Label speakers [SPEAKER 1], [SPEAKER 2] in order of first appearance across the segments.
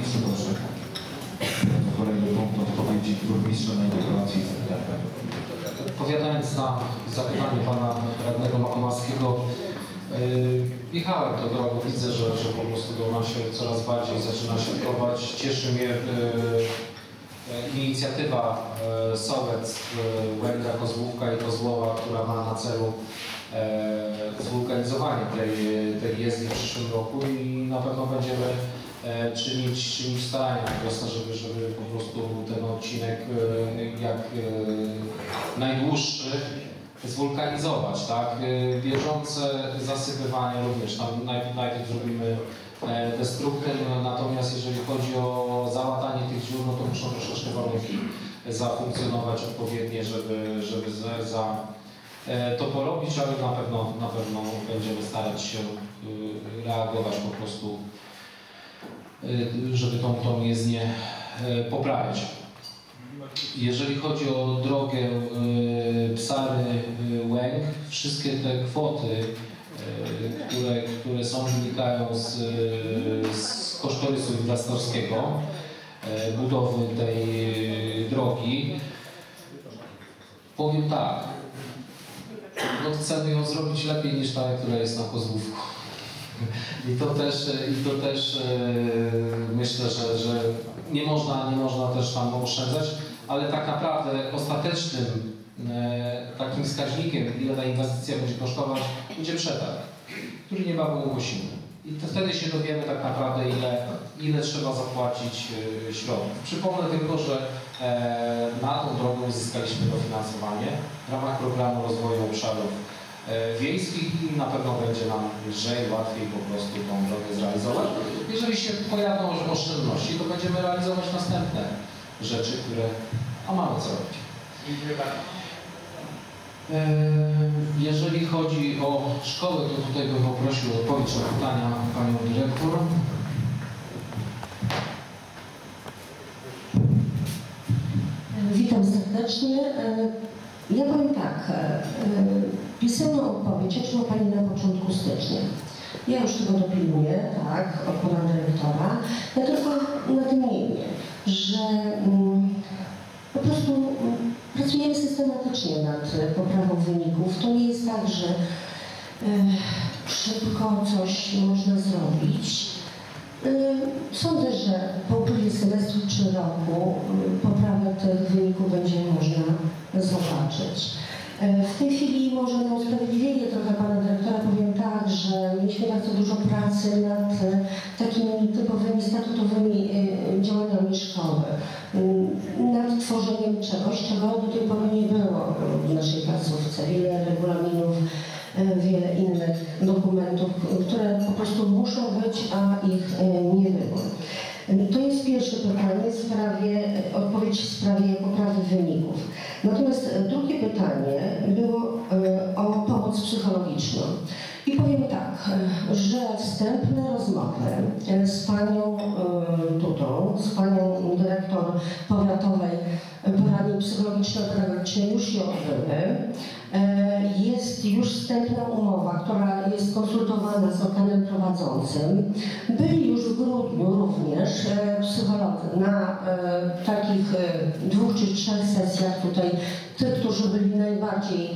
[SPEAKER 1] burmistrzu, proszę. Kolejny punkt odpowiedzi burmistrza na interpelację.
[SPEAKER 2] Odpowiadając na zapytanie pana radnego Makomarskiego, jechałem tą drogą, widzę, że po prostu ona się coraz bardziej zaczyna siatkować. Cieszy mnie inicjatywa Sołec, Łęga, Kozłówka i Kozłowa, która ma na celu zwulkanizowanie tej jezdni w przyszłym roku i na pewno będziemy czynić starania na wiosnę, żeby po prostu ten odcinek jak najdłuższy zwulkanizować, tak? Bieżące zasypywanie również, tam najpierw zrobimy destrukcję, natomiast jeżeli chodzi o załatanie tych dziur, no to muszą troszeczkę warunki zafunkcjonować odpowiednie, żeby to porobić, ale na pewno będziemy starać się reagować po prostu, żeby tą jezdnię poprawiać. Jeżeli chodzi o drogę Psary-Łęk, wszystkie te kwoty, które są, wynikają z kosztorysu inwestorskiego budowy tej drogi. Powiem tak, no chcemy ją zrobić lepiej niż ta, która jest na Kozłówku. I to też myślę, że nie można też tam oszczędzać, ale tak naprawdę ostatecznym takim wskaźnikiem, ile ta inwestycja będzie kosztować, będzie przetarg, który niebawem ogłosimy. I to wtedy się dowiemy tak naprawdę, ile trzeba zapłacić środków. Przypomnę tylko, że na tą drogę uzyskaliśmy dofinansowanie w ramach Programu Rozwoju Obszarów Wiejskich i na pewno będzie nam lżej, łatwiej po prostu tą drogę zrealizować. Jeżeli się pojawią oszczędności, to będziemy realizować następne rzeczy, które mamy co robić. Jeżeli chodzi o szkołę, to tutaj bym poprosił o odpowiedź na pytania panią dyrektor.
[SPEAKER 3] Witam serdecznie. Ja powiem tak, pisemną odpowiedź otrzymała Pani na początku stycznia. Ja już tego dopilnuję, tak, od Pana Dyrektora. Ja tylko nadmienię, że po prostu pracujemy systematycznie nad poprawą wyników. To nie jest tak, że szybko coś można zrobić. Sądzę, że po upływie semestru czy roku poprawę tych wyników będzie można zobaczyć. W tej chwili może na usprawiedliwienie trochę Pana Dyrektora powiem tak, że mieliśmy bardzo dużo pracy nad takimi typowymi statutowymi działaniami szkoły, nad tworzeniem czegoś, czego do tej pory nie było w naszej placówce. Wiele regulaminów, wiele innych dokumentów, które po prostu muszą być, a ich nie było. To jest pierwsze pytanie odpowiedź w sprawie poprawy wyników. Natomiast drugie pytanie było o pomoc psychologiczną. I powiem tak, że wstępne rozmowy z panią Tutą, z panią dyrektor powiatowej poradni psychologiczno-pedagogicznej już się odbyły. Jest już wstępna umowa, która jest konsultowana z organem prowadzącym. Byli już w grudniu również psycholodzy na takich 2 czy 3 sesjach tutaj. Tych, którzy byli najbardziej,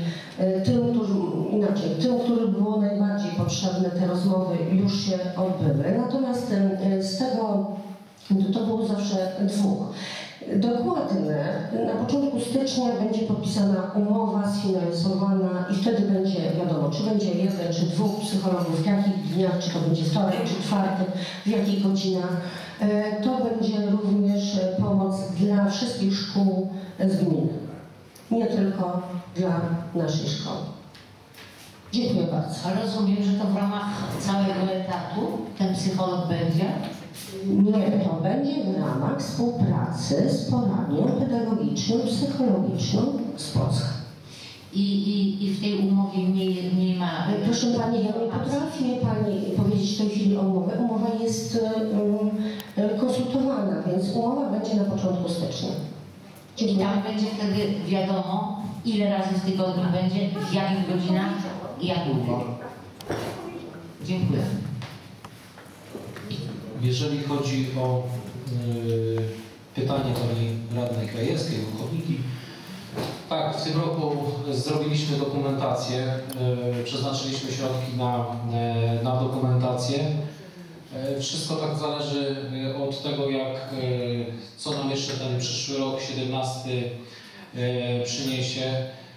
[SPEAKER 3] tym, którym było najbardziej potrzebne te rozmowy, już się odbyły. Natomiast z tego to było zawsze 2. Dokładne, na początku stycznia będzie podpisana umowa, sfinalizowana i wtedy będzie wiadomo, czy będzie 1 czy 2 psychologów, w jakich dniach, czy to będzie wtorek czy czwartek, w jakich godzinach. To będzie również pomoc dla wszystkich szkół z gminy, nie tylko dla naszej szkoły. Dziękuję bardzo.
[SPEAKER 4] A rozumiem, że to w ramach całego etatu ten psycholog będzie?
[SPEAKER 3] Nie, to będzie w ramach współpracy z poradnią pedagogiczną, psychologiczną z Płocka.
[SPEAKER 4] I w tej umowie nie ma...
[SPEAKER 3] Proszę Pani, ja nie potrafię Pani powiedzieć w tej chwili o umowie. Umowa jest konsultowana, więc umowa będzie na początku stycznia.
[SPEAKER 4] I tam będzie wtedy wiadomo, ile razy w tygodniu będzie, w jakich godzinach i jak długo. Dziękuję.
[SPEAKER 2] Jeżeli chodzi o Pytanie pani radnej Krajewskiej o chodniki. Tak, w tym roku zrobiliśmy dokumentację, przeznaczyliśmy środki na dokumentację. Wszystko tak zależy od tego, co nam jeszcze ten przyszły rok, 17, przyniesie.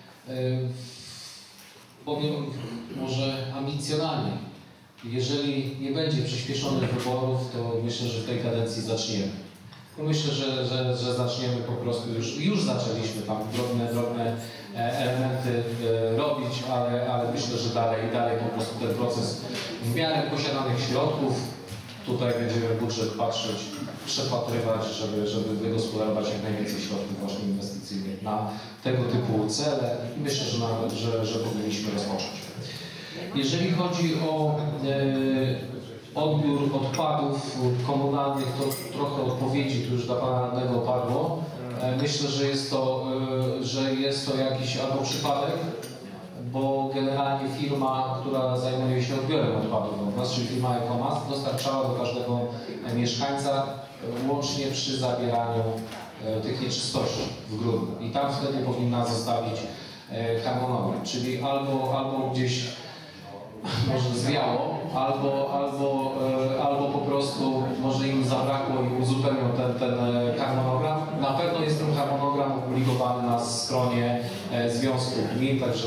[SPEAKER 2] Powiem może ambicjonalnie. Jeżeli nie będzie przyspieszonych wyborów, to myślę, że w tej kadencji zaczniemy. Myślę, że zaczniemy po prostu, już zaczęliśmy tam drobne elementy robić, ale myślę, że dalej po prostu ten proces w miarę posiadanych środków, tutaj będziemy budżet patrzeć, przepatrywać, żeby wygospodarować jak najwięcej środków właśnie inwestycyjnych na tego typu cele i myślę, że powinniśmy rozpocząć. Jeżeli chodzi o odbiór odpadów komunalnych, to trochę odpowiedzi tu już dla pana radnego padło. Myślę, że jest to jakiś albo przypadek, bo generalnie firma, która zajmuje się odbiorem odpadów od nas, czyli firma Ecomas, dostarczała do każdego mieszkańca łącznie przy zabieraniu tych nieczystości w grudniu. I tam wtedy powinna zostawić harmonogram, czyli albo gdzieś może zwiało, albo po prostu może im zabrakło i uzupełnią ten harmonogram. Na pewno jest ten harmonogram opublikowany na stronie Związku Gmin, także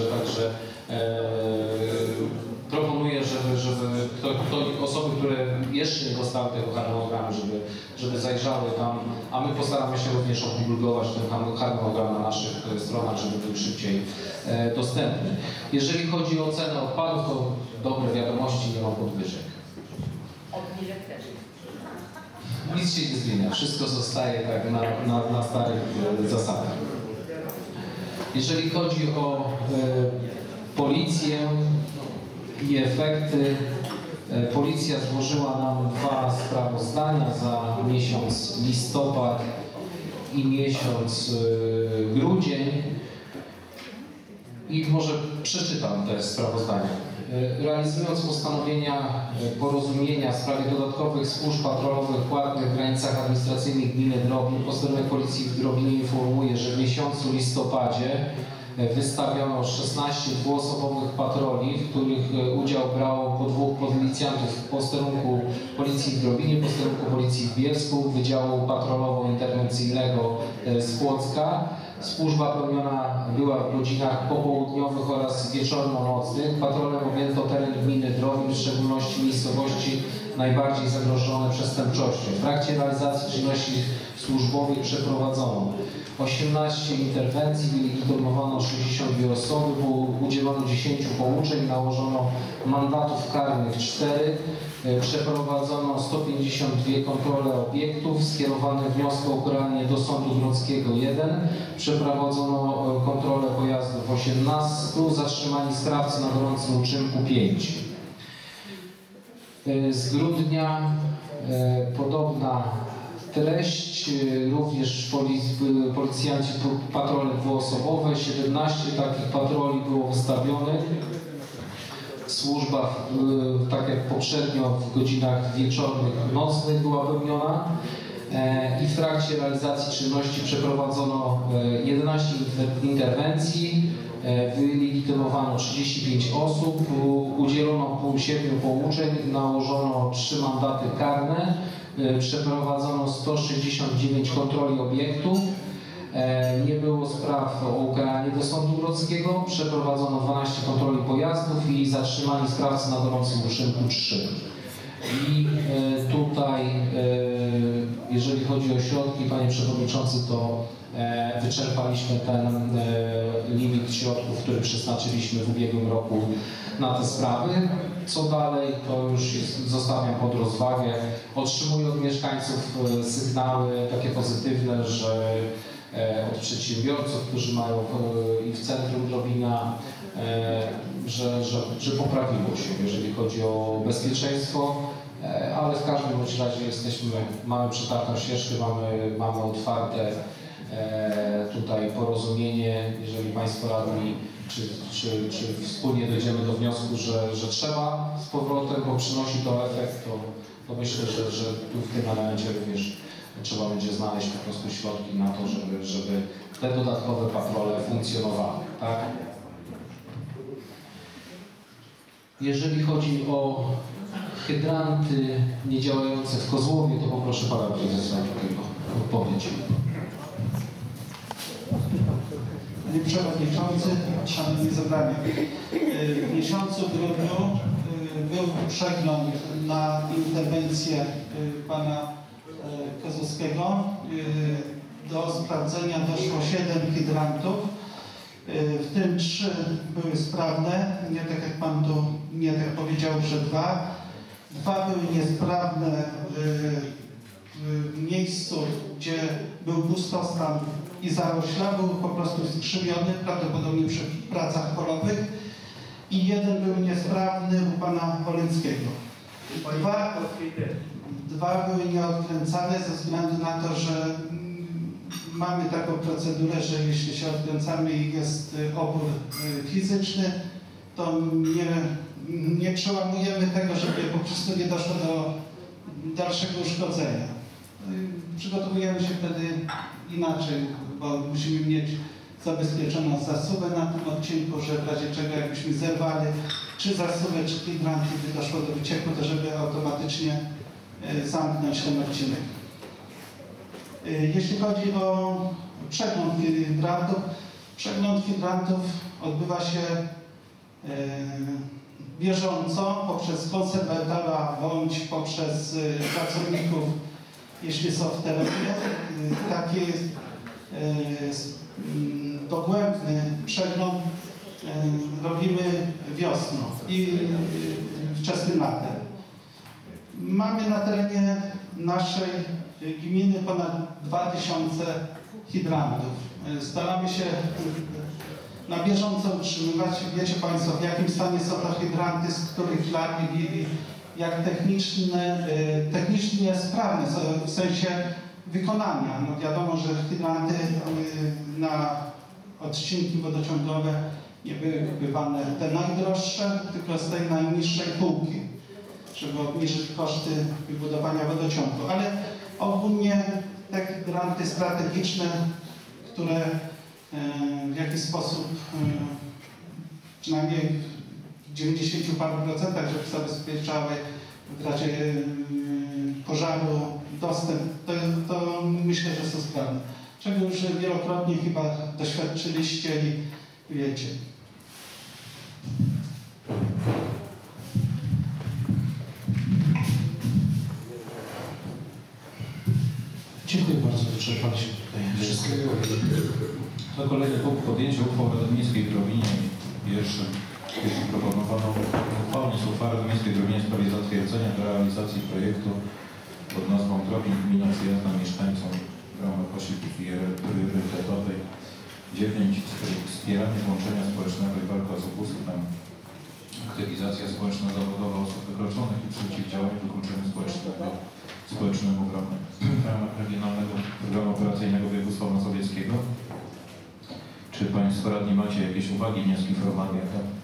[SPEAKER 2] proponuję, żeby osoby, które jeszcze nie dostały tego harmonogramu, żeby zajrzały tam, a my postaramy się również opublikować ten harmonogram na naszych stronach, żeby był szybciej dostępny. Jeżeli chodzi o cenę odpadów, to dobre wiadomości, nie ma podwyżek.
[SPEAKER 4] Obniżek też.
[SPEAKER 2] Nic się nie zmienia, wszystko zostaje tak na starych zasadach. Jeżeli chodzi o policję i efekty, policja złożyła nam 2 sprawozdania za miesiąc listopad i miesiąc grudzień. I może przeczytam te sprawozdania. Realizując postanowienia porozumienia w sprawie dodatkowych służb patrolowych płatnych w granicach administracyjnych gminy Drobin, posterunek policji w Drobinie informuje, że w miesiącu listopadzie wystawiono 16 dwuosobowych patroli, w których udział brało po 2 policjantów w posterunku policji w Drobinie, posterunku policji w Bielsku, Wydziału Patrolowo-Interwencyjnego z Płocka. Służba pełniona była w godzinach popołudniowych oraz wieczorno-nocnych. Patrolem objęto teren gminy Drobin, w szczególności miejscowości najbardziej zagrożone przestępczością. W trakcie realizacji czynności służbowych przeprowadzono 18 interwencji, wylegitymowano 62 osoby, udzielono 10 pouczeń, nałożono mandatów karnych 4, przeprowadzono 152 kontrole obiektów, skierowane wnioski o ukaranie do Sądu Grodzkiego 1, przeprowadzono kontrolę pojazdów 18, zatrzymani sprawcy na gorącym uczynku 5. Z grudnia podobna treść, również policjanci patrole dwuosobowe, 17 takich patroli było wystawionych. Służba, tak jak poprzednio, w godzinach wieczornych, nocnych była pełniona i w trakcie realizacji czynności przeprowadzono 11 interwencji, wylegitymowano 35 osób, udzielono 7 pouczeń, nałożono 3 mandaty karne, przeprowadzono 169 kontroli obiektów, nie było spraw o ukaranie do Sądu Grodzkiego, przeprowadzono 12 kontroli pojazdów i zatrzymani sprawcy na gorącym uczynku 3. I tutaj, jeżeli chodzi o środki, panie przewodniczący, to wyczerpaliśmy ten limit środków, który przeznaczyliśmy w ubiegłym roku na te sprawy. Co dalej, to już zostawiam pod rozwagę. Otrzymuję od mieszkańców sygnały takie pozytywne, że od przedsiębiorców, którzy mają i w centrum Drobina, że poprawiło się, jeżeli chodzi o bezpieczeństwo, ale w każdym bądź razie mamy przetartą ścieżkę, mamy otwarte tutaj porozumienie. Jeżeli Państwo radni czy wspólnie dojdziemy do wniosku, że trzeba z powrotem, bo przynosi to efekt, to myślę, że tu w tym elemencie również trzeba będzie znaleźć po prostu środki na to, żeby te dodatkowe patrole funkcjonowały, tak? Jeżeli chodzi o hydranty niedziałające w Kozłowie, to poproszę pana prezesa o odpowiedź.
[SPEAKER 5] Panie Przewodniczący, Szanowni Zebrani, w miesiącu grudniu był przegląd na interwencję pana Kozłowskiego. Do sprawdzenia doszło 7 hydrantów, w tym 3 były sprawne, nie tak jak pan tu nie tak powiedział, że 2. 2 były niesprawne w miejscu, gdzie był pustostan i zarośla, był po prostu skrzywiony, prawdopodobnie przy pracach polowych, i 1 był niesprawny u pana Woleńskiego. 2 były nieodkręcane ze względu na to, że mamy taką procedurę, że jeśli się odkręcamy i jest opór fizyczny, to nie przełamujemy tego, żeby po prostu nie doszło do dalszego uszkodzenia. Przygotowujemy się wtedy inaczej, bo musimy mieć zabezpieczoną zasuwę na tym odcinku, że w razie czego jakbyśmy zerwali czy zasuwę, czy hydrant, gdy doszło do wycieku, to żeby automatycznie zamknąć ten odcinek. Jeśli chodzi o przegląd hydrantów odbywa się bieżąco poprzez konserwatora bądź poprzez pracowników, jeśli są w terenie. Taki dogłębny przegląd robimy wiosną i wczesnym latem. Mamy na terenie naszej gminy ponad 2000 hydrantów. Staramy się na bieżąco utrzymywać. Wiecie Państwo, w jakim stanie są te hydranty, z których lat i jak technicznie sprawne są w sensie wykonania. No wiadomo, że hydranty na odcinki wodociągowe nie były kupowane te najdroższe, tylko z tej najniższej półki, żeby obniżyć koszty wybudowania wodociągu. Ale ogólnie te hydranty strategiczne, które w jakiś sposób, przynajmniej w 90 paru procentach, żeby zabezpieczały w razie pożaru dostęp, to myślę, że są sprawne. Czego już wielokrotnie chyba doświadczyliście i wiecie.
[SPEAKER 2] Dziękuję bardzo, wyczerpaliśmy tutaj wszystkiego.
[SPEAKER 6] To kolejny punkt podjęcia uchwał Rady Miejskiej w Rowinie. Pierwszy proponowaną uchwałą jest uchwała Rady Miejskiej w Rowinie w sprawie zatwierdzenia do realizacji projektu pod nazwą Drobin Gmina Przyjazna Mieszkańcom w ramach osi priorytetowej 9. Wspieranie włączenia społecznego i walka z ubóstwem, aktywizacja społeczno-zawodowa osób wykluczonych i przeciwdziałanie wykluczeniu społecznemu w ramach Regionalnego Programu Operacyjnego Województwa Mazowieckiego. Czy Państwo radni macie jakieś uwagi, wnioski formalne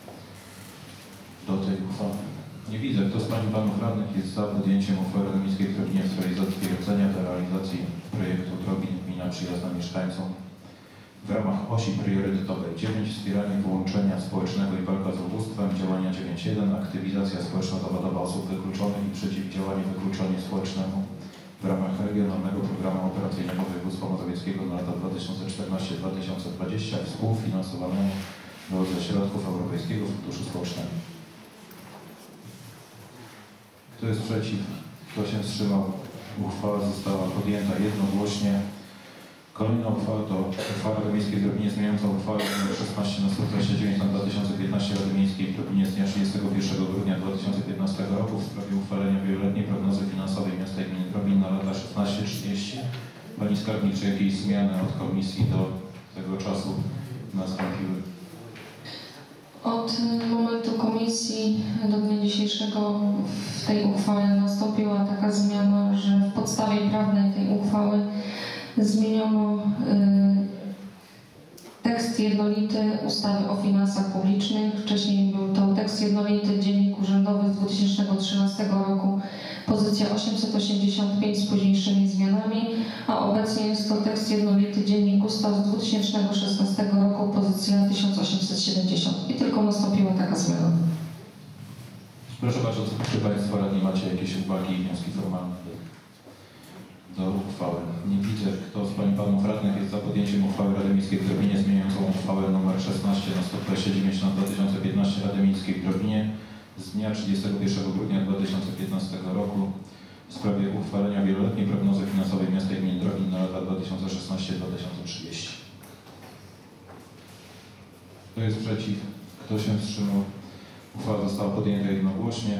[SPEAKER 6] do tej uchwały? Nie widzę. Kto z Pań i Panów Radnych jest za podjęciem uchwały Rady Miejskiej w Rowinie w sprawie zatwierdzenia do realizacji projektu Drobin Gmina Przyjazna Mieszkańcom w ramach osi priorytetowej 9. Wspieranie włączenia społecznego i walka z ubóstwem, działania 9.1. Aktywizacja społeczno-zawodowa osób wykluczonych i przeciwdziałanie wykluczeniu społecznemu w ramach Regionalnego Programu Operacyjnego Województwa Mazowieckiego na lata 2014-2020 współfinansowanego ze środków Europejskiego Funduszu Społecznego. Kto jest przeciw? Kto się wstrzymał? Uchwała została podjęta jednogłośnie. Kolejna uchwała to uchwała Rady Miejskiej w Rowinie zmieniająca uchwałę nr 16 na 129 na 2015 Rady Miejskiej w Rowinie z dnia 31 grudnia 2015 roku w sprawie uchwalenia wieloletniej prognozy finansowej miasta i gminy Robin na lata 16-30. Pani Skarbnik, czy jakieś zmiany od komisji do tego czasu nastąpiły?
[SPEAKER 7] Od momentu komisji do dnia dzisiejszego w tej uchwale nastąpiła taka zmiana, że w podstawie prawnej tej uchwały zmieniono tekst jednolity ustawy o finansach publicznych. Wcześniej był to tekst jednolity, Dziennik Urzędowy z 2013 roku, pozycja 885 z późniejszymi zmianami, a obecnie jest to tekst jednolity, Dziennik Ustaw z 2016 roku, pozycja 1870 i tylko nastąpiła taka zmiana.
[SPEAKER 6] Proszę bardzo, czy Państwo radni macie jakieś uwagi i wnioski formalne do uchwały? Nie widzę. Kto z Pań i Panów Radnych jest za podjęciem uchwały Rady Miejskiej w Drobinie zmieniającą uchwałę nr 16 na 129 na 2015 Rady Miejskiej w Drobinie z dnia 31 grudnia 2015 roku w sprawie uchwalenia wieloletniej prognozy finansowej miasta i gminy Drobin na lata 2016-2030. Kto jest przeciw? Kto się wstrzymał? Uchwała została podjęta jednogłośnie.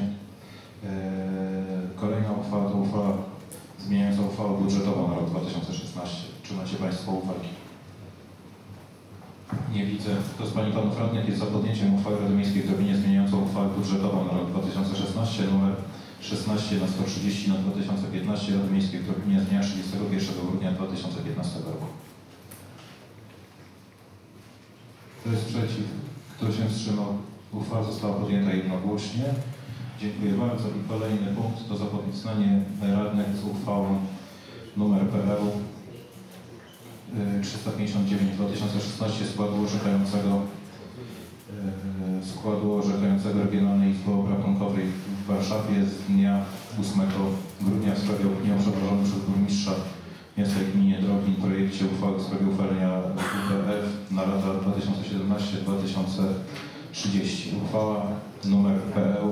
[SPEAKER 6] Kolejna uchwała to uchwała zmieniająca uchwałę budżetową na rok 2016. Czy macie Państwo uwagi? Nie widzę. Kto z Pań i Panów Radnych jest za podjęciem uchwały Rady Miejskiej w Drobinie zmieniającą uchwałę budżetową na rok 2016 numer 16 na 130 na 2015 Rady Miejskiej w Drobinie z dnia 31 grudnia 2015 roku? Kto jest przeciw? Kto się wstrzymał? Uchwała została podjęta jednogłośnie. Dziękuję bardzo. I kolejny punkt to zapoznanie radnych z uchwałą nr PL 359/2016 składu orzekającego Regionalnej Izby Obrachunkowej w Warszawie z dnia 8 grudnia w sprawie opinii przełożonej przez burmistrza miasta i gminy Drobin w projekcie uchwały w sprawie uchwalenia WPF na lata 2017-2030. Uchwała nr PL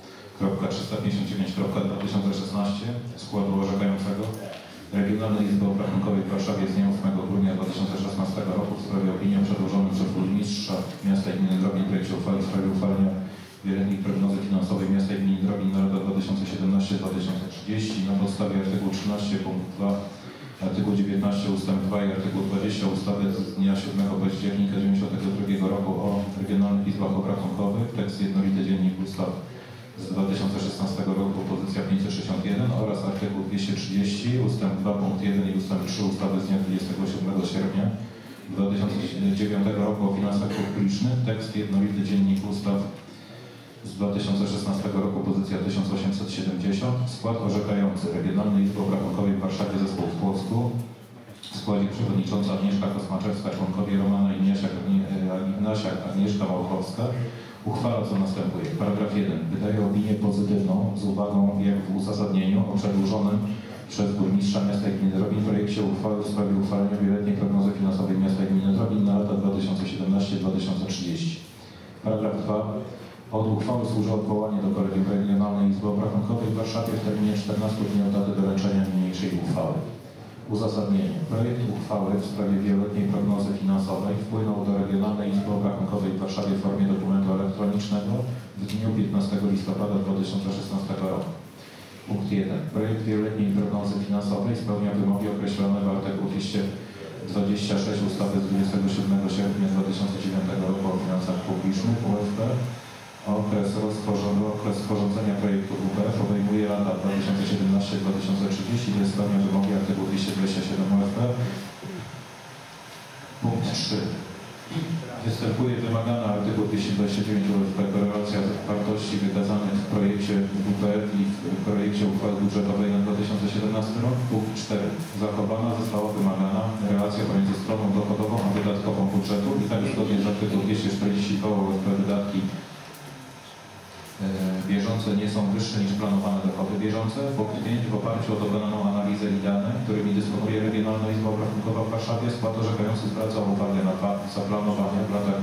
[SPEAKER 6] 359.2016 składu orzekającego Regionalnej Izby Obrachunkowej w Warszawie z dnia 8 grudnia 2016 roku w sprawie opinii przedłożonej przez burmistrza miasta i gminy Drobin w projekcie uchwały w sprawie uchwalenia wieloletniej prognozy finansowej miasta i gminy Drobin na lata 2017-2030 na podstawie artykułu 13 punkt 2, artykuł 19 ustęp 2 i artykuł 20 ustawy z dnia 7 października 1992 roku o Regionalnych Izbach Obrachunkowych, tekst jednolity Dziennik Ustaw z 2016 roku, pozycja 561 oraz artykuł 230 ustęp 2 punkt 1 i ustęp 3 ustawy z dnia 27 sierpnia 2009 roku o finansach publicznych, tekst jednolity Dziennik Ustaw z 2016 roku, pozycja 1870, skład orzekający Regionalnej Izby Obrachunkowej w Warszawie zespół w Płocku, w składzie przewodnicząca Agnieszka Kosmaczewska, członkowie Romana Ignasia, Agnieszka Małkowska, uchwala co następuje. Paragraf 1. Wydaje opinię pozytywną z uwagą, jak w uzasadnieniu, o przedłużonym przez burmistrza miasta i gminy Drobin w projekcie uchwały w sprawie uchwalenia wieloletniej prognozy finansowej miasta i gminy Drobin na lata 2017-2030. Paragraf 2. Od uchwały służy odwołanie do Kolegium Regionalnej Izby Obrachunkowej w Warszawie w terminie 14 dni od daty doręczenia niniejszej uchwały. Uzasadnienie. Projekt uchwały w sprawie wieloletniej prognozy finansowej wpłynął do Regionalnej Izby Obrachunkowej w Warszawie w formie dokumentu elektronicznego w dniu 15 listopada 2016 roku. Punkt 1. Projekt wieloletniej prognozy finansowej spełnia wymogi określone w artykuł 226 ustawy z 27 sierpnia 2009 roku o finansach publicznych UFP. Okres sporządzenia projektu WPF obejmuje lata 2017-2030, to jest spełnia wymogi artykułu 227 UFP. Punkt 3. Występuje wymagana artykuł 229 UFP korelacja wartości wykazanych w projekcie WPF i w projekcie uchwały budżetowej na 2017 rok. Punkt 4. Zachowana została wymagana relacja pomiędzy stroną dochodową a wydatkową budżetu i tak zgodnie z artykuł 242 UFP wydatki bieżące nie są wyższe niż planowane dochody bieżące. Punkt 5. W oparciu o dokonaną analizę i dane, którymi dysponuje Regionalna Izba Obrachunkowa w Warszawie, skład orzekający zwraca uwagę na fakt zaplanowania w latach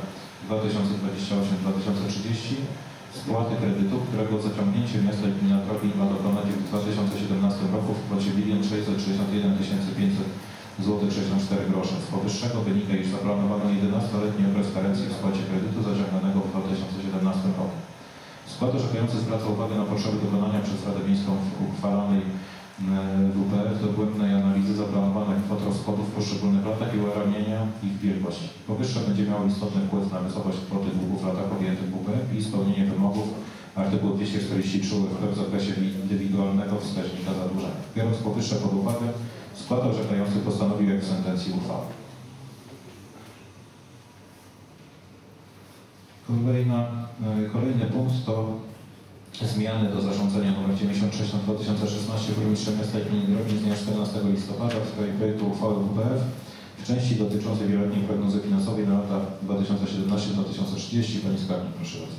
[SPEAKER 6] 2028-2030 spłaty kredytu, którego zaciągnięcie miasta i gmina Drobin ma dokonać w 2017 roku w kwocie 1 661 500 zł 64 groszy. Z powyższego wynika, iż zaplanowano 11-letni okres karencji w spłacie kredytu zaciąganego w 2017 roku. Skład orzekający zwraca uwagę na potrzeby dokonania przez Radę Miejską w uchwalanej WPF dogłębnej analizy zaplanowanych kwot rozchodów w poszczególnych latach i ujaranienia ich wielkości. Powyższe będzie miało istotny wpływ na wysokość kwoty długów w latach objętych WPF i spełnienie wymogów artykułu 243 UFP w zakresie indywidualnego wskaźnika zadłużenia. Biorąc powyższe pod uwagę, skład orzekający postanowił jak w sentencji uchwały. Kolejny punkt to zmiany do zarządzenia nr 96 na 2016 burmistrza miasta i gminy Drobin z dnia 14 listopada w sprawie projektu uchwały WPF w części dotyczącej wieloletniej prognozy finansowej na lata 2017-2030. Pani skarbnik, proszę bardzo.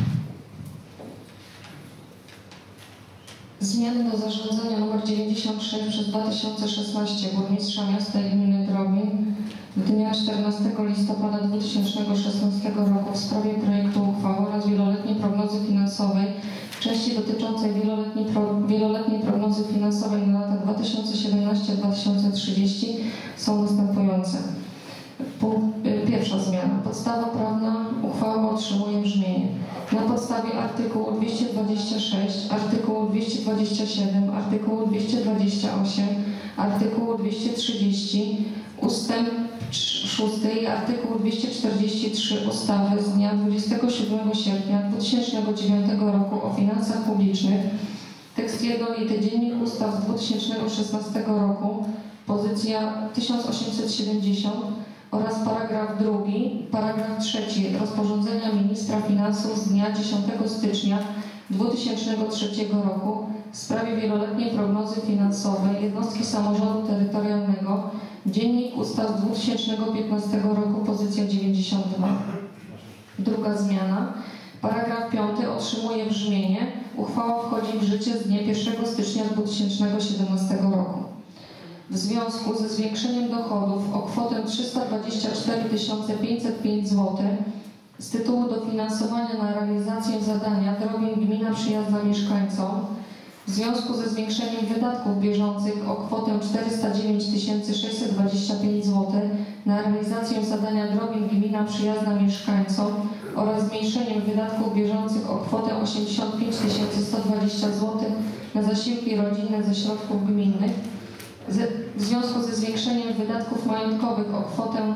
[SPEAKER 7] Zmiany do zarządzenia nr 96 przez 2016 burmistrza miasta i gminy Drobin w dnia 14 listopada 2016 roku w sprawie projektu uchwały oraz wieloletniej prognozy finansowej w części dotyczącej wieloletniej prognozy finansowej na lata 2017-2030 są następujące. Pierwsza zmiana. Podstawa prawna uchwały otrzymuje brzmienie: na podstawie artykułu 226, artykułu 227, artykułu 228, artykułu 230, ustęp 6 i artykuł 243 ustawy z dnia 27 sierpnia 2009 roku o finansach publicznych, tekst jednolity Dziennik Ustaw z 2016 roku, pozycja 1870 oraz paragraf 2, paragraf 3 rozporządzenia ministra finansów z dnia 10 stycznia 2003 roku w sprawie wieloletniej prognozy finansowej jednostki samorządu terytorialnego, Dziennik Ustaw z 2015 roku, pozycja 92. Druga zmiana. Paragraf 5 otrzymuje brzmienie: uchwała wchodzi w życie z dnia 1 stycznia 2017 roku. W związku ze zwiększeniem dochodów o kwotę 324 505 zł z tytułu dofinansowania na realizację zadania Drobin Gmina Przyjazna Mieszkańcom, w związku ze zwiększeniem wydatków bieżących o kwotę 409 625 zł na realizację zadania Drobin Gmina Przyjazna Mieszkańcom oraz zmniejszeniem wydatków bieżących o kwotę 85 120 zł na zasiłki rodzinne ze środków gminnych, w związku ze zwiększeniem wydatków majątkowych o kwotę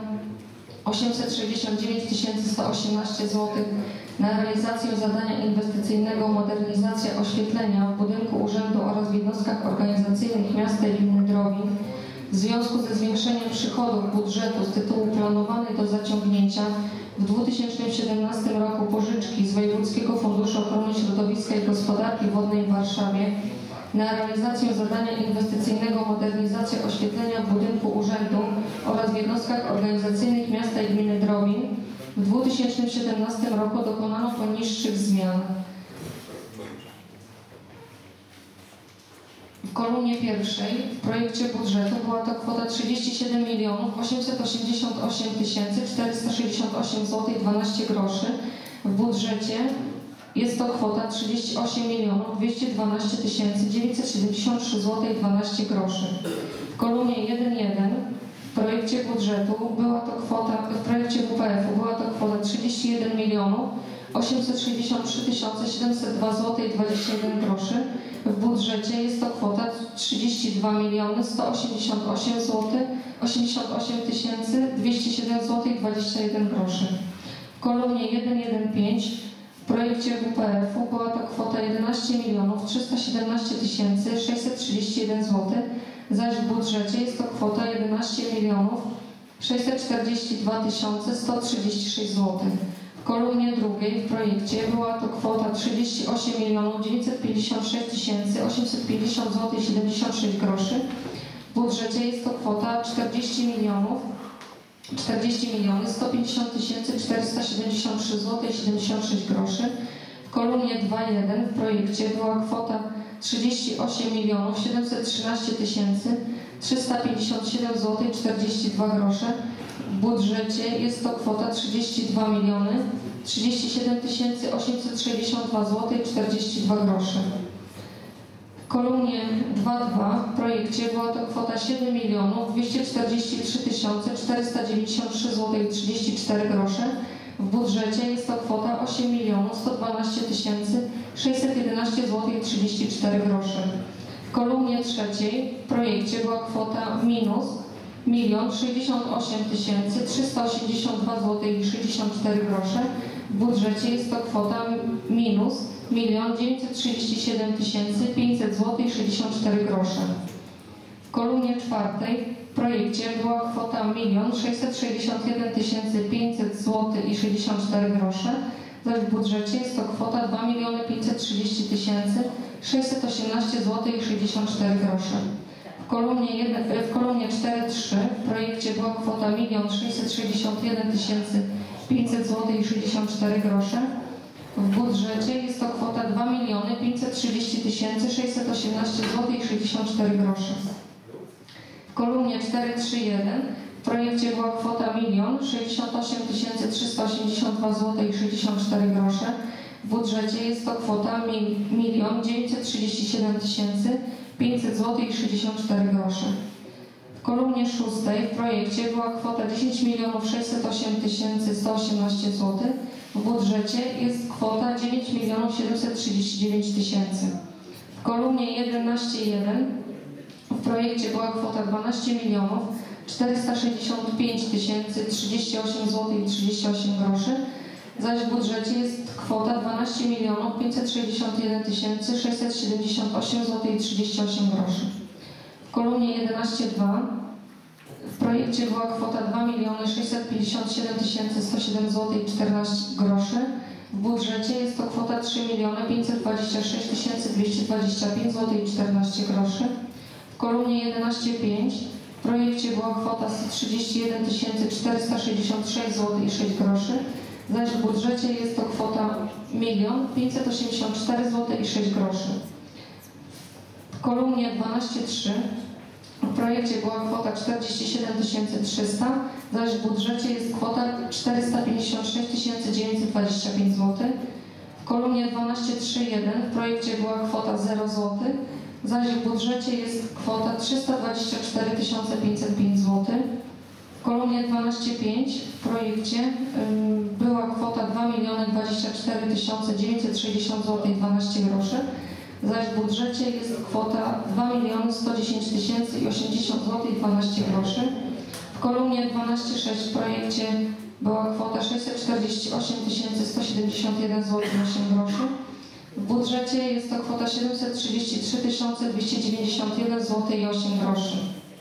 [SPEAKER 7] 869 118 zł na realizację zadania inwestycyjnego modernizacja oświetlenia w budynku urzędu oraz w jednostkach organizacyjnych miasta i gminy Drobin, w związku ze zwiększeniem przychodów budżetu z tytułu planowanej do zaciągnięcia w 2017 roku pożyczki z Wojewódzkiego Funduszu Ochrony Środowiska i Gospodarki Wodnej w Warszawie na realizację zadania inwestycyjnego modernizacja oświetlenia w budynku urzędu oraz w jednostkach organizacyjnych miasta i gminy Drobin w 2017 roku dokonano poniższych zmian. W kolumnie pierwszej w projekcie budżetu była to kwota 37 888 468 zł 12 groszy. W budżecie jest to kwota 38 212 973 zł 12 groszy. W kolumnie 1.1 w projekcie budżetu była to kwota, w projekcie WPF-u była to kwota 31 863 702 zł 21 groszy. W budżecie jest to kwota 32 188 zł 88 207 zł 21 groszy. W kolumnie 1.1.5 w projekcie WPF-u była to kwota 11 317 631 zł, zaś w budżecie jest to kwota 11 642 136 zł. W kolumnie drugiej w projekcie była to kwota 38 956 850 zł 76 groszy. W budżecie jest to kwota 40 150 473 zł 76 groszy. W kolumnie 2.1 w projekcie była kwota 38 713 357 zł 42 grosze. W budżecie jest to kwota 32 37 862 zł 42 grosze. W kolumnie 2.2 w projekcie była to kwota 7 243 493 zł 34 grosze. W budżecie jest to kwota 8 112 611 zł 34 grosze. W kolumnie trzeciej w projekcie była kwota minus 1 068 382 zł 64 grosze. W budżecie jest to kwota minus 1 937 500 zł 64 grosze. W kolumnie czwartej w projekcie była kwota 1 661 500 zł i 64 grosze, zaś w budżecie jest to kwota 2 530 618 zł i 64 grosze. W kolumnie 4.3 w projekcie była kwota 1 661 500 zł i 64 grosze. W budżecie jest to kwota 2 530 618 zł i 64 grosze. W kolumnie 4.3.1 w projekcie była kwota 1 068 382 zł i 64 grosze. W budżecie jest to kwota 1 937 500 zł i 64 grosze. W kolumnie 6 w projekcie była kwota 10 608 118 zł. W budżecie jest kwota 9 739 000. W kolumnie 11.1 w projekcie była kwota 12 465 038 zł i 38 groszy, zaś w budżecie jest kwota 12 561 678 zł i 38 groszy. W kolumnie 11.2 w projekcie była kwota 2 657 107 zł i 14 groszy. W budżecie jest to kwota 3 526 225 zł i 14 groszy. W kolumnie 11.5 w projekcie była kwota 131 466 zł i 6 groszy, zaś w budżecie jest to kwota 1 584 zł i 6 groszy. W kolumnie 12.3 w projekcie była kwota 47 300, zaś w budżecie jest kwota 456 925 zł. W kolumnie 12.3.1 w projekcie była kwota 0 zł, zaś w budżecie jest kwota 324 505 zł. W kolumnie 12.5 w projekcie była kwota 2 024 960 zł i 12 groszy, zaś w budżecie jest kwota 2 110 080 zł i 12 groszy. W kolumnie 12.6 w projekcie była kwota 648 171 zł i 8 groszy. W budżecie jest to kwota 733 291 zł i 8 groszy.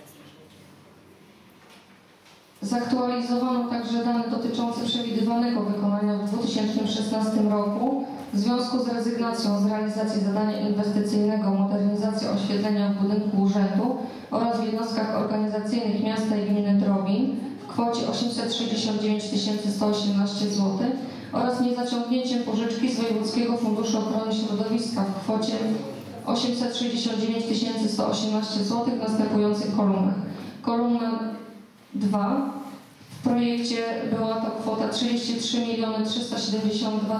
[SPEAKER 7] Zaktualizowano także dane dotyczące przewidywanego wykonania w 2016 roku w związku z rezygnacją z realizacji zadania inwestycyjnego modernizacji oświetlenia w budynku urzędu oraz w jednostkach organizacyjnych miasta i gminy Drobin w kwocie 869 118 zł oraz niezaciągnięciem pożyczki z Wojewódzkiego Funduszu Ochrony Środowiska w kwocie 869 118 zł w następujących kolumnach. Kolumna 2. W projekcie była to kwota 33 372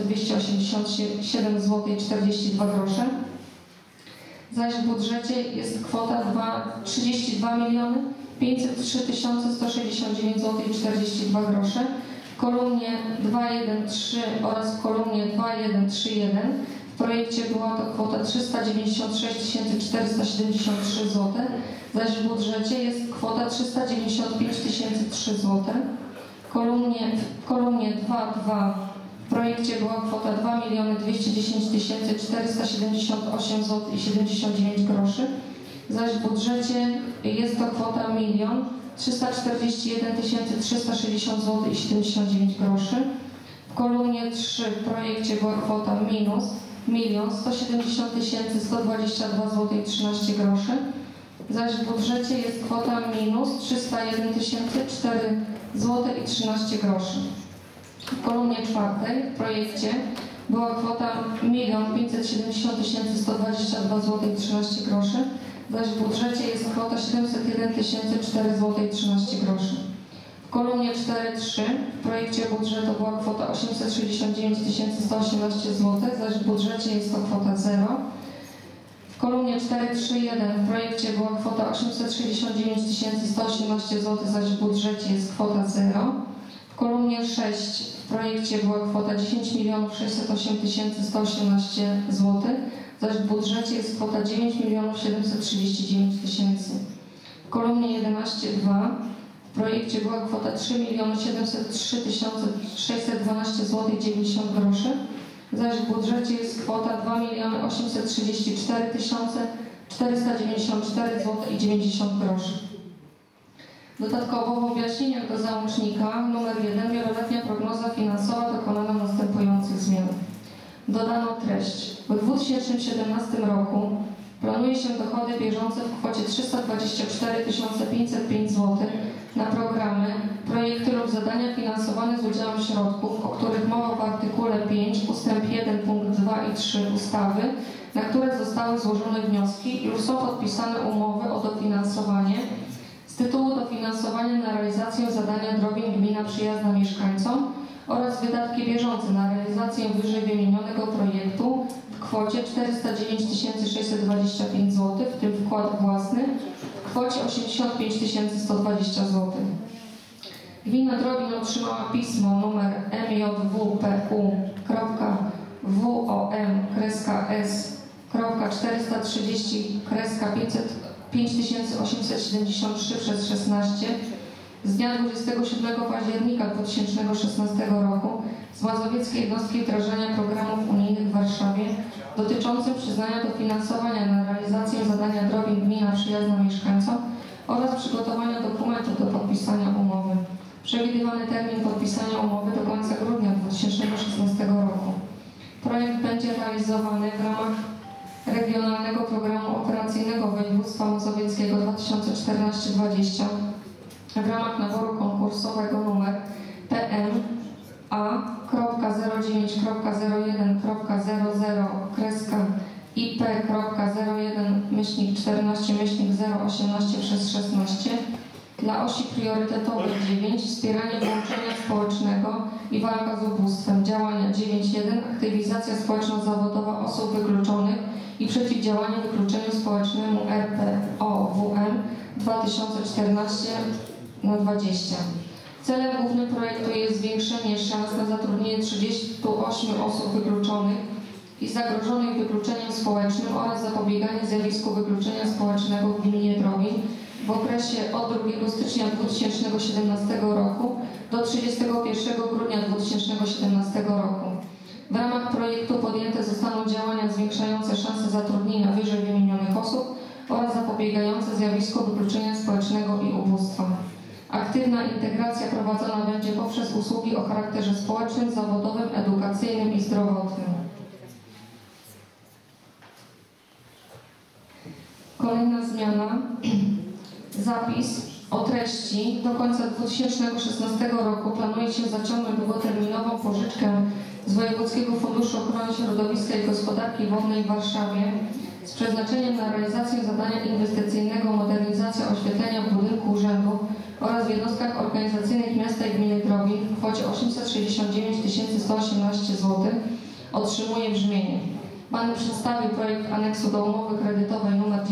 [SPEAKER 7] 287 zł i 42 grosze, zaś w budżecie jest kwota 32 503 169 zł i 42 grosze. W kolumnie 2.1.3 oraz w kolumnie 2.1.3.1 w projekcie była to kwota 396 473 zł, zaś w budżecie jest kwota 395 003 zł. W kolumnie 2.2 w projekcie była kwota 2 210 478 zł i 79 groszy, zaś w budżecie jest to kwota 1 341 360 zł i 79 groszy. W kolumnie 3 w projekcie była kwota minus 1 170 122 zł i 13 groszy, zaś w budżecie jest kwota minus 301 004 zł i 13 groszy. W kolumnie 4 w projekcie była kwota 1 570 122 zł i 13 groszy, zaś w budżecie jest kwota 701 004 zł i 13 groszy. W kolumnie 4.3 w projekcie budżetu była kwota 869 118 zł, zaś w budżecie jest to kwota 0. W kolumnie 4.3.1 w projekcie była kwota 869 118 zł, zaś w budżecie jest kwota 0. W kolumnie 6 w projekcie była kwota 10 608 118 zł, zaś w budżecie jest kwota 9 739 000. W kolumnie 11.2 w projekcie była kwota 3 703 612 zł i 90 groszy, zaś w budżecie jest kwota 2 834 494 zł i 90 groszy. Dodatkowo w objaśnieniach do załącznika nr 1 wieloletnia prognoza finansowa dokonano następujących zmian. Dodano treść. W 2017 roku planuje się dochody bieżące w kwocie 324 505 zł na programy, projekty lub zadania finansowane z udziałem środków, o których mowa w artykule 5 ustęp 1 punkt 2 i 3 ustawy, na które zostały złożone wnioski lub są podpisane umowy o dofinansowanie z tytułu dofinansowania na realizację zadania drogą gmina przyjazna mieszkańcom oraz wydatki bieżące na realizację wyżej wymienionego projektu w kwocie 409 625 zł, w tym wkład własny w kwocie 85 120 zł. Gmina Drobin otrzymała pismo nr MJWPQ.WOM-S-430-5873/16 z dnia 27 października 2016 roku z Mazowieckiej Jednostki Wdrażania Programów Unijnych w Warszawie dotyczącym przyznania dofinansowania na realizację zadania drogi gmina przyjazna mieszkańcom oraz przygotowania dokumentów do podpisania umowy. Przewidywany termin podpisania umowy do końca grudnia 2016 roku. Projekt będzie realizowany w ramach Regionalnego Programu Operacyjnego Województwa Mazowieckiego 2014-2020 w ramach naboru konkursowego nr PMA.01.00-IP.01-14-018/16 dla osi priorytetowej 9 wspieranie włączenia społecznego i walka z ubóstwem, działania 9.1 aktywizacja społeczno-zawodowa osób wykluczonych i przeciwdziałanie wykluczeniu społecznemu RPOWM 2014-20. Celem głównym projektu jest zwiększenie szans na zatrudnienie 38 osób wykluczonych i zagrożonych wykluczeniem społecznym oraz zapobieganie zjawisku wykluczenia społecznego w gminie Drobin w okresie od 2 stycznia 2017 roku do 31 grudnia 2017 roku. W ramach projektu podjęte zostaną działania zwiększające szanse zatrudnienia wyżej wymienionych osób oraz zapobiegające zjawisku wykluczenia społecznego i ubóstwa. Aktywna integracja prowadzona będzie poprzez usługi o charakterze społecznym, zawodowym, edukacyjnym i zdrowotnym. Kolejna zmiana. Zapis o treści do końca 2016 roku planuje się zaciągnąć długoterminową pożyczkę z Wojewódzkiego Funduszu Ochrony Środowiska i Gospodarki Wodnej w Warszawie z przeznaczeniem na realizację zadania inwestycyjnego modernizacja oświetlenia w budynku urzędu oraz w jednostkach organizacyjnych miasta i gminy Drobin w kwocie 869 118 zł otrzymuje brzmienie. Pan przedstawił projekt aneksu do umowy kredytowej nr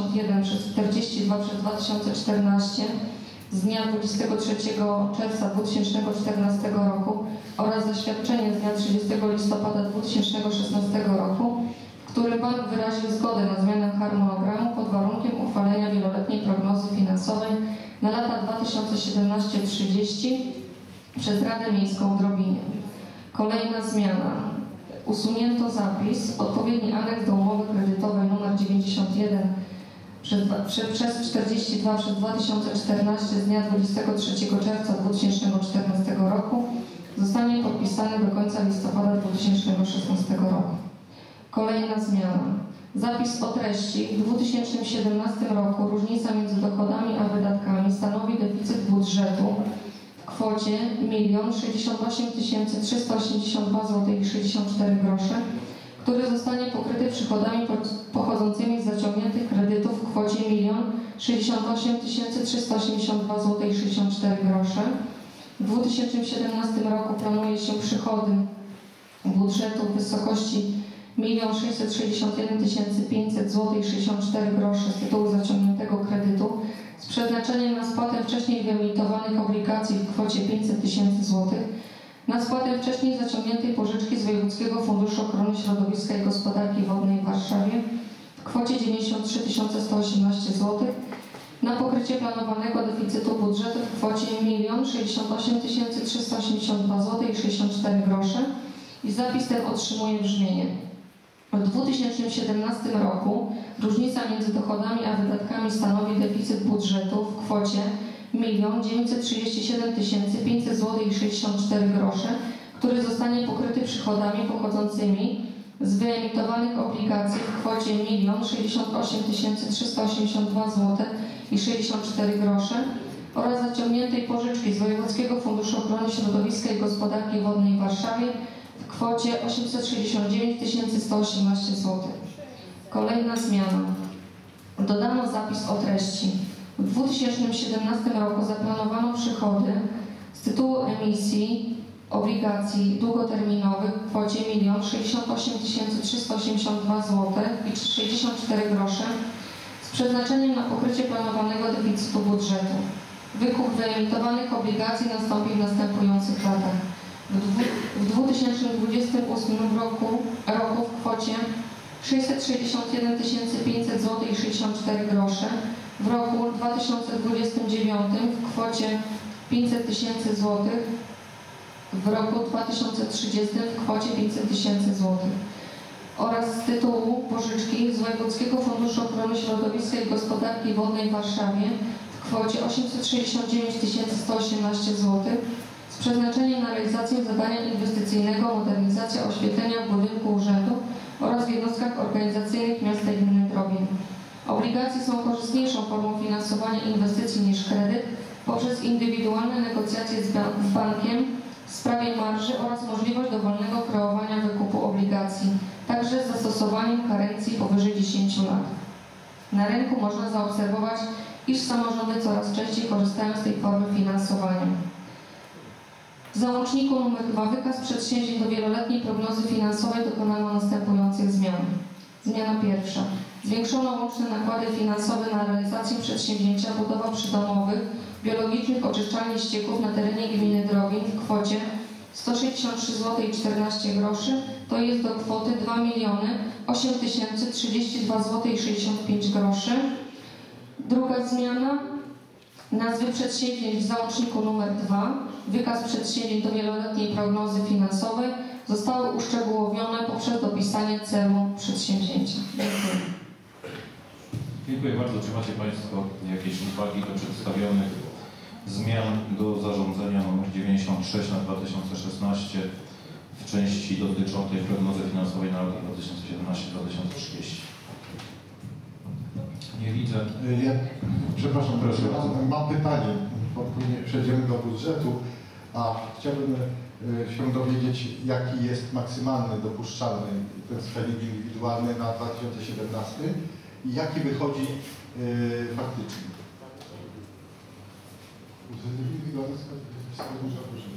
[SPEAKER 7] 91/42/2014 z dnia 23 czerwca 2014 roku oraz zaświadczenie z dnia 30 listopada 2016 roku, w którym bank wyraził zgodę na zmianę harmonogramu pod warunkiem uchwalenia wieloletniej prognozy finansowej na lata 2017-30 przez Radę Miejską w Drobinie. Kolejna zmiana. Usunięto zapis, odpowiedni aneks do umowy kredytowej nr 91 przez 42/2014 z dnia 23 czerwca 2014 roku zostanie podpisany do końca listopada 2016 roku. Kolejna zmiana. Zapis o treści. W 2017 roku różnica między dochodami a wydatkami stanowi deficyt budżetu w kwocie 1 068 382,64 zł, który zostanie pokryty przychodami pochodzącymi z zaciągniętych kredytów w kwocie 1 068 382,64 zł. W 2017 roku planuje się przychody budżetu w wysokości 1 661 500 zł 64 groszy z tytułu zaciągniętego kredytu z przeznaczeniem na spłatę wcześniej wyemitowanych obligacji w kwocie 500 000 zł, na spłatę wcześniej zaciągniętej pożyczki z Wojewódzkiego Funduszu Ochrony Środowiska i Gospodarki Wodnej w Warszawie w kwocie 93 118 zł, na pokrycie planowanego deficytu budżetu w kwocie 1 068 382 zł 64 grosze i zapis ten otrzymuje brzmienie. W 2017 roku różnica między dochodami a wydatkami stanowi deficyt budżetu w kwocie 1 937 500 zł i 64 grosze, który zostanie pokryty przychodami pochodzącymi z wyemitowanych obligacji w kwocie 1 068 382 zł i 64 grosze oraz zaciągniętej pożyczki z Wojewódzkiego Funduszu Ochrony Środowiska i Gospodarki Wodnej w Warszawie w kwocie 869 118 zł. Kolejna zmiana. Dodano zapis o treści. W 2017 roku zaplanowano przychody z tytułu emisji obligacji długoterminowych w kwocie 1 068 382 zł i 64 grosze z przeznaczeniem na pokrycie planowanego deficytu budżetu. Wykup wyemitowanych obligacji nastąpi w następujących latach. W 2028 roku w kwocie 661 500 zł i 64 grosze, w roku 2029 w kwocie 500 000 zł, w roku 2030 w kwocie 500 000 zł oraz z tytułu pożyczki z Wojewódzkiego Funduszu Ochrony Środowiska i Gospodarki Wodnej w Warszawie w kwocie 869 118 zł z przeznaczeniem na realizację zadania inwestycyjnego modernizacja oświetlenia w budynku urzędu oraz w jednostkach organizacyjnych miasta i gminy Drobin. Obligacje są korzystniejszą formą finansowania inwestycji niż kredyt poprzez indywidualne negocjacje z bankiem w sprawie marży oraz możliwość dowolnego kreowania wykupu obligacji, także z zastosowaniem karencji powyżej 10 lat. Na rynku można zaobserwować, iż samorządy coraz częściej korzystają z tej formy finansowania. W załączniku nr 2 wykaz przedsięwzięć do wieloletniej prognozy finansowej dokonano następujących zmian. Zmiana pierwsza. Zwiększono łączne nakłady finansowe na realizację przedsięwzięcia budowa przydomowych biologicznych oczyszczalni ścieków na terenie gminy Drobin w kwocie 163 zł i 14 groszy, to jest do kwoty 2 008 032 zł i 65 groszy. Druga zmiana. Nazwy przedsięwzięć w załączniku nr 2, wykaz przedsięwzięć do wieloletniej prognozy finansowej zostały uszczegółowione poprzez dopisanie celu przedsięwzięcia. Dziękuję.
[SPEAKER 6] Dziękuję bardzo. Czy macie Państwo jakieś uwagi do przedstawionych zmian do zarządzenia nr 96 na 2016 w części dotyczącej prognozy finansowej na lata 2017-2030? Nie widzę.
[SPEAKER 8] Przepraszam, proszę. Mam pytanie, bo później przejdziemy do budżetu, a chciałbym się dowiedzieć, jaki jest maksymalny dopuszczalny ten wskaźnik indywidualny na 2017 i jaki wychodzi faktycznie. Indywidualny wskaźnik zaburzenia.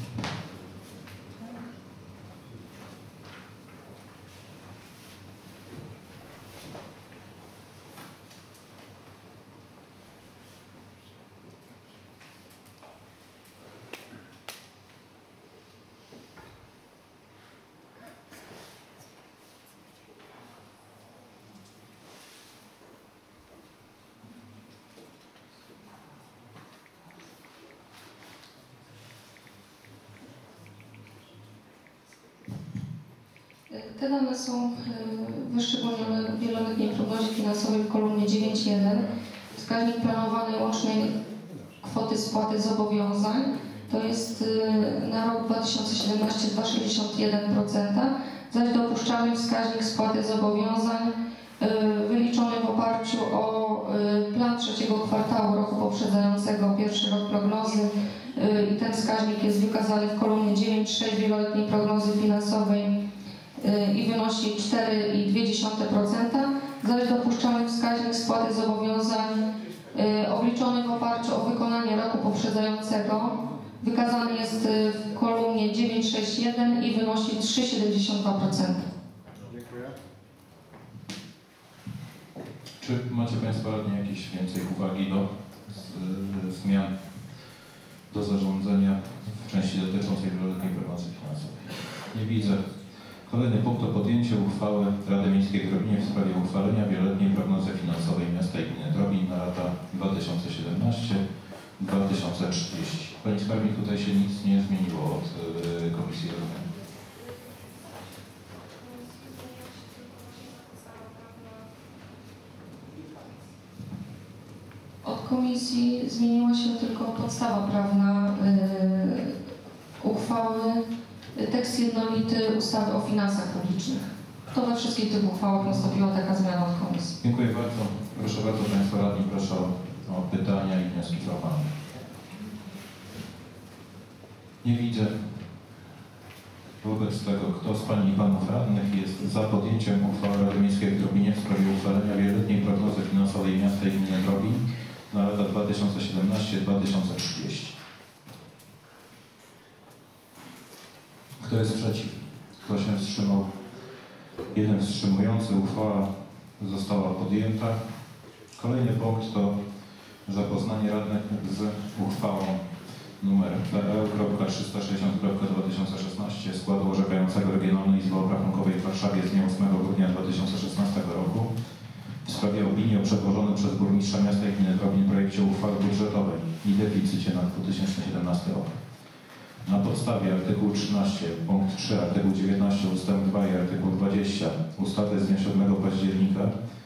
[SPEAKER 7] Te dane są wyszczególnione w wieloletniej prognozie finansowej w kolumnie 9.1. Wskaźnik planowanej łącznej kwoty spłaty zobowiązań to jest na rok 2017 2,61%, zaś dopuszczalny wskaźnik spłaty zobowiązań wyliczony w oparciu o plan trzeciego kwartału roku poprzedzającego pierwszy rok prognozy i ten wskaźnik jest wykazany w kolumnie 9.6 wieloletniej prognozy finansowej i wynosi 4,2%, zaś dopuszczalny wskaźnik spłaty zobowiązań obliczony w oparciu o wykonanie roku poprzedzającego wykazany jest w kolumnie 9,61 i wynosi 3,72%.
[SPEAKER 8] Dziękuję.
[SPEAKER 6] Czy macie Państwo radni jakieś więcej uwagi do zmian do zarządzania w części dotyczącej wieloletniej prognozy finansowej? Nie widzę. Kolejny punkt to podjęcie uchwały Rady Miejskiej w Drobinie w sprawie uchwalenia wieloletniej prognozy finansowej miasta i gminy Drobin na lata 2017-2030. Pani skarbnik, tutaj się nic nie zmieniło od Komisji Rolnej.
[SPEAKER 7] Od komisji zmieniła się tylko podstawa prawna uchwały, tekst jednolity ustawy o finansach publicznych. To we wszystkich tych uchwałach nastąpiła taka zmiana od komisji.
[SPEAKER 6] Dziękuję bardzo. Proszę bardzo Państwa radni, proszę o pytania i wnioski formalne. Nie widzę. Wobec tego, kto z Pań i Panów Radnych jest za podjęciem uchwały Rady Miejskiej w Drobinie w sprawie uchwalenia wieloletniej prognozy finansowej miasta i gminy Drobin na lata 2017-2030? Kto jest przeciw? Kto się wstrzymał? Jeden wstrzymujący. Uchwała została podjęta. Kolejny punkt to zapoznanie radnych z uchwałą numer PL.360.2016 składu orzekającego Regionalnej Izby Obrachunkowej w Warszawie z dnia 8 grudnia 2016 roku w sprawie opinii o przedłożonym przez burmistrza miasta i gminy Drobin projekcie uchwały budżetowej i deficycie na 2017 rok. Na podstawie artykułu 13 punkt 3, artykuł 19 ustęp 2 i artykuł 20 ustawy z dnia 7 października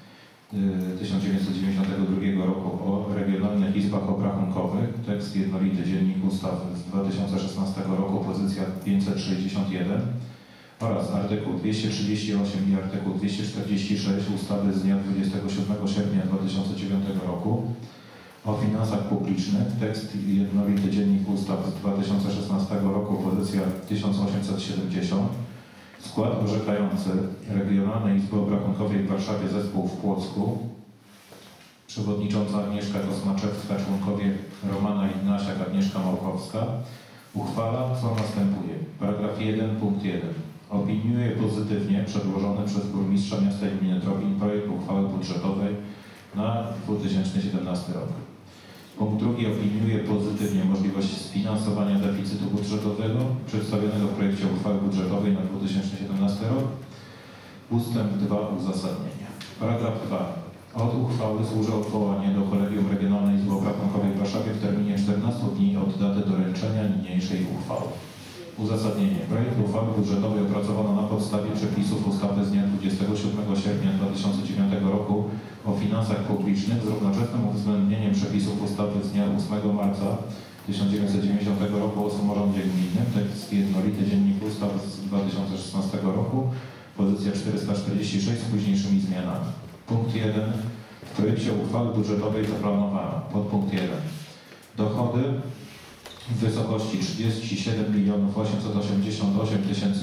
[SPEAKER 6] 1992 roku o regionalnych izbach obrachunkowych, tekst jednolity Dziennik Ustaw z 2016 roku, pozycja 561 oraz artykuł 238 i artykuł 246 ustawy z dnia 27 sierpnia 2009 roku o finansach publicznych, tekst jednolity Dziennik Ustaw z 2016 roku, pozycja 1870, skład orzekający Regionalnej Izby Obrachunkowej w Warszawie, zespół w Płocku, przewodnicząca Agnieszka Kosmaczewska, członkowie Romana Ignasiak, Agnieszka Małkowska, uchwala, co następuje. Paragraf 1, punkt 1. Opiniuje pozytywnie przedłożony przez burmistrza miasta i gminy Drobin projekt uchwały budżetowej na 2017 rok. Punkt 2. Opiniuje pozytywnie możliwość sfinansowania deficytu budżetowego przedstawionego w projekcie uchwały budżetowej na 2017 rok. Ustęp 2. Uzasadnienia. Paragraf 2. Od uchwały służy odwołanie do Kolegium Regionalnej Izby Obrachunkowej w Warszawie w terminie 14 dni od daty doręczenia niniejszej uchwały. Uzasadnienie. Projekt uchwały budżetowej opracowano na podstawie przepisów ustawy z dnia 27 sierpnia 2009 roku o finansach publicznych z równoczesnym uwzględnieniem przepisów ustawy z dnia 8 marca 1990 roku o samorządzie gminnym, tekst jednolity Dziennik Ustaw z 2016 roku, pozycja 446 z późniejszymi zmianami. Punkt 1. W projekcie uchwały budżetowej zaplanowano podpunkt 1. Dochody w wysokości 37 888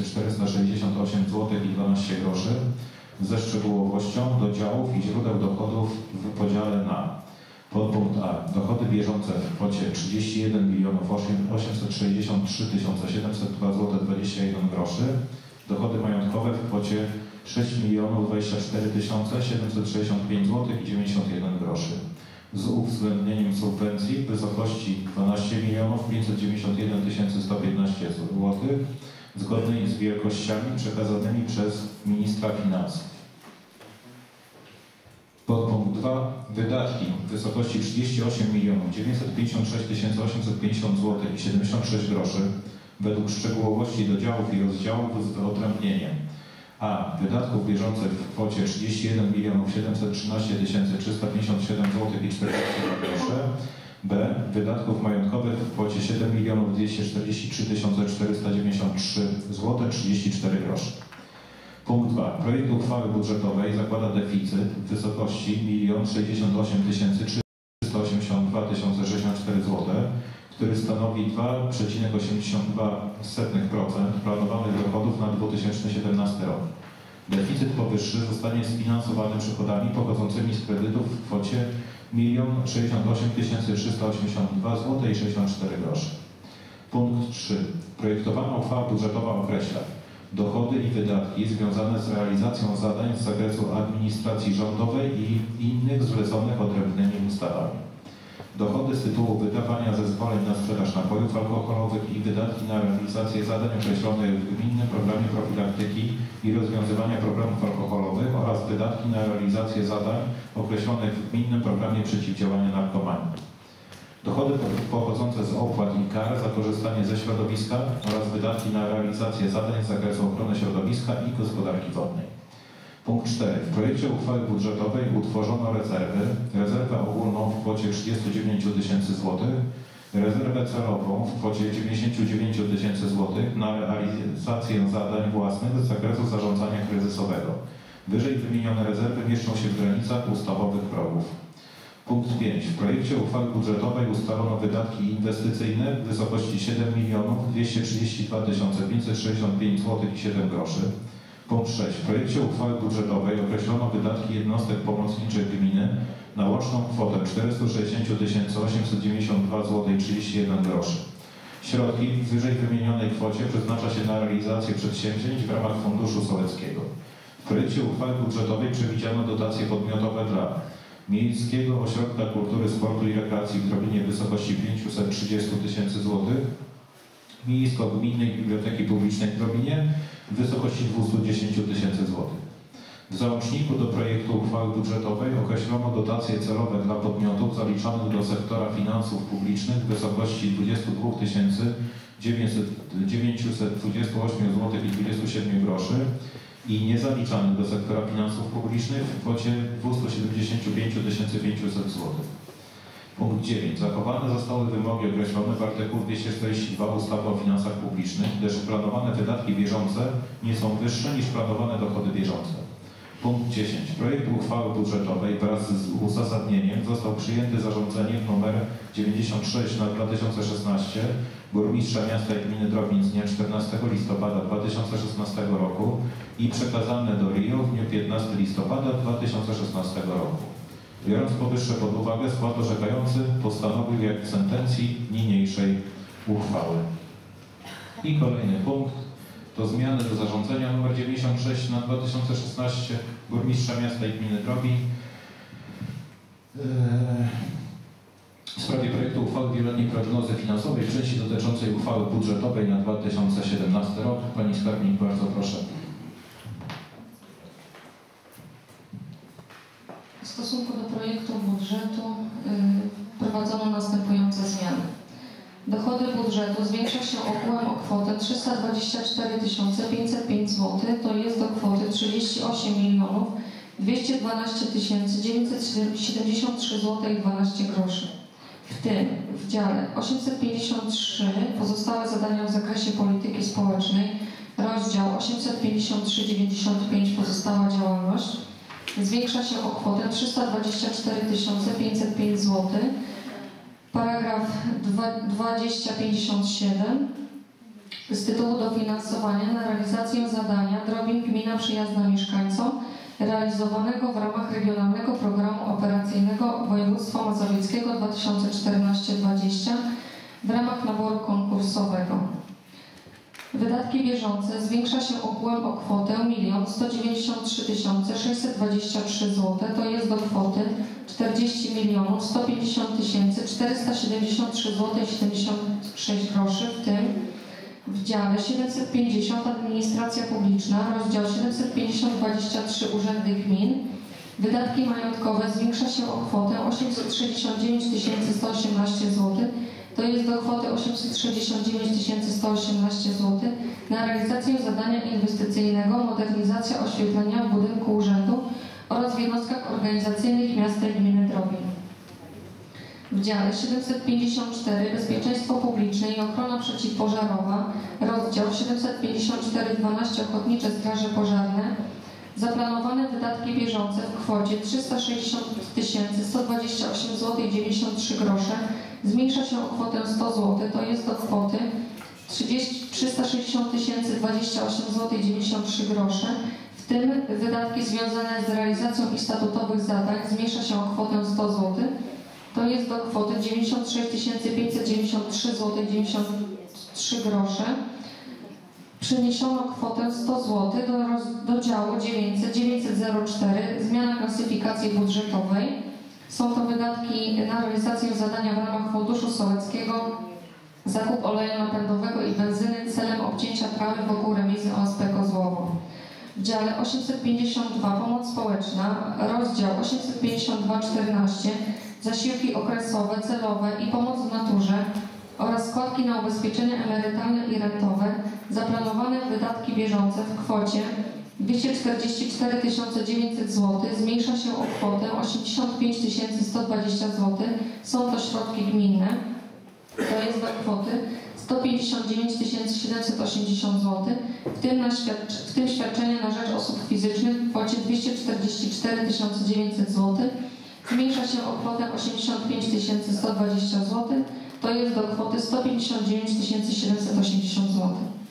[SPEAKER 6] 468 zł i 12 groszy ze szczegółowością do działów i źródeł dochodów w podziale na podpunkt A. Dochody bieżące w kwocie 31 863 702 zł 21 groszy. Dochody majątkowe w kwocie 6 024 765 zł i 91 groszy. Z uwzględnieniem subwencji w wysokości 12 591 115 zł zgodnej z wielkościami przekazanymi przez ministra finansów. Podpunkt 2. Wydatki w wysokości 38 956 850 zł i 76 groszy według szczegółowości do działów i rozdziałów z wyodrębnieniem. A. Wydatków bieżących w kwocie 31 713 357 zł i 42 grosze. B. Wydatków majątkowych w kwocie 7 243 493 zł 34 grosze. Punkt 2. Projekt uchwały budżetowej zakłada deficyt w wysokości 1 068 382 064 zł, który stanowi 2,82% planowanych dochodów na 2017 rok. Deficyt powyższy zostanie sfinansowany przychodami pochodzącymi z kredytów w kwocie 1 068 382 zł i 64 grosze. Punkt 3. Projektowana uchwała budżetowa określa dochody i wydatki związane z realizacją zadań z zakresu administracji rządowej i innych zleconych odrębnymi ustawami. Dochody z tytułu wydawania zezwoleń na sprzedaż napojów alkoholowych i wydatki na realizację zadań określonych w gminnym programie profilaktyki i rozwiązywania problemów alkoholowych oraz wydatki na realizację zadań określonych w gminnym programie przeciwdziałania narkomanii. Dochody pochodzące z opłat i kar za korzystanie ze środowiska oraz wydatki na realizację zadań z zakresu ochrony środowiska i gospodarki wodnej. Punkt 4. W projekcie uchwały budżetowej utworzono rezerwę ogólną w kwocie kwocie 39 tysięcy złotych, rezerwę celową w kwocie 99 tysięcy złotych na realizację zadań własnych z zakresu zarządzania kryzysowego. Wyżej wymienione rezerwy mieszczą się w granicach ustawowych progów. Punkt 5. W projekcie uchwały budżetowej ustalono wydatki inwestycyjne w wysokości 7 232 565 zł i 7 groszy. Punkt 6. W projekcie uchwały budżetowej określono wydatki jednostek pomocniczych gminy na łączną kwotę 460 892 zł i 31 groszy. Środki w wyżej wymienionej kwocie przeznacza się na realizację przedsięwzięć w ramach Funduszu Sołeckiego. W projekcie uchwały budżetowej przewidziano dotacje podmiotowe dla Miejskiego Ośrodka Kultury, Sportu i Rekreacji w Drobinie w wysokości 530 tysięcy złotych, Miejsko-Gminnej Biblioteki Publicznej w Drobinie w wysokości 210 tysięcy złotych. W załączniku do projektu uchwały budżetowej określono dotacje celowe dla podmiotów zaliczonych do sektora finansów publicznych w wysokości 22 928 zł i 27 groszy i niezaliczanych do sektora finansów publicznych w kwocie 275 500 zł. Punkt 9. Zachowane zostały wymogi określone w artykułu 242 ustawy o finansach publicznych, gdyż planowane wydatki bieżące nie są wyższe niż planowane dochody bieżące. Punkt 10. Projekt uchwały budżetowej wraz z uzasadnieniem został przyjęty zarządzeniem nr 96 na 2016 burmistrza miasta i gminy Drobin z dnia 14 listopada 2016 roku i przekazane do RIO w dniu 15 listopada 2016 roku. Biorąc powyższe pod uwagę, skład orzekający postanowił jak w sentencji niniejszej uchwały. I kolejny punkt to zmiany do zarządzenia nr 96 na 2016 burmistrza miasta i gminy Drobin w sprawie projektu uchwały wieloletniej prognozy finansowej w części dotyczącej uchwały budżetowej na 2017 rok. Pani skarbnik, bardzo proszę.
[SPEAKER 7] W stosunku do projektu budżetu wprowadzono następujące zmiany. Dochody budżetu zwiększa się ogółem o kwotę 324 505 zł, to jest do kwoty 38 212 973 zł i 12 groszy. W tym w dziale 853 pozostałe zadania w zakresie polityki społecznej, rozdział 853,95 pozostała działalność zwiększa się o kwotę 324 505 zł. Paragraf 2057 z tytułu dofinansowania na realizację zadania Drobin Gmina Przyjazna Mieszkańcom realizowanego w ramach Regionalnego Programu Operacyjnego Województwa Mazowieckiego 2014-2020 w ramach naboru konkursowego. Wydatki bieżące zwiększa się ogółem o kwotę 1 193 623 zł, to jest do kwoty 40 150 473 zł i 76 groszy, w tym w dziale 750 Administracja Publiczna, rozdział 750-23 Urzędy Gmin. Wydatki majątkowe zwiększa się o kwotę 869 118 zł, to jest do kwoty 869 118 zł na realizację zadania inwestycyjnego modernizacja oświetlenia w budynku urzędu oraz w jednostkach organizacyjnych miasta i gminy Drobin. W dziale 754 Bezpieczeństwo publiczne i ochrona przeciwpożarowa, rozdział 754-12 Ochotnicze Straże Pożarne, zaplanowane wydatki bieżące w kwocie 360 128 zł i 93 grosze zmniejsza się o kwotę 100 zł, to jest do kwoty 360 028 zł i 93 grosze, w tym wydatki związane z realizacją i statutowych zadań zmniejsza się o kwotę 100 zł, to jest do kwoty 96 593 zł i 93 grosze. Przeniesiono kwotę 100 zł do działu 904 zmiana klasyfikacji budżetowej. Są to wydatki na realizację zadania w ramach Funduszu Sołeckiego, zakup oleju napędowego i benzyny celem obcięcia trawy wokół remizy OSP Kozłowo. W dziale 852 Pomoc Społeczna, rozdział 852-14 zasiłki okresowe, celowe i pomoc w naturze oraz składki na ubezpieczenia emerytalne i rentowe, zaplanowane wydatki bieżące w kwocie 244 900 zł zmniejsza się o kwotę 85 120 zł. Są to środki gminne. To jest do kwoty 159 780 zł, w tym świadczenie na rzecz osób fizycznych w kwocie 244 900 zł. Zmniejsza się o kwotę 85 120 zł. To jest do kwoty 159 780 zł.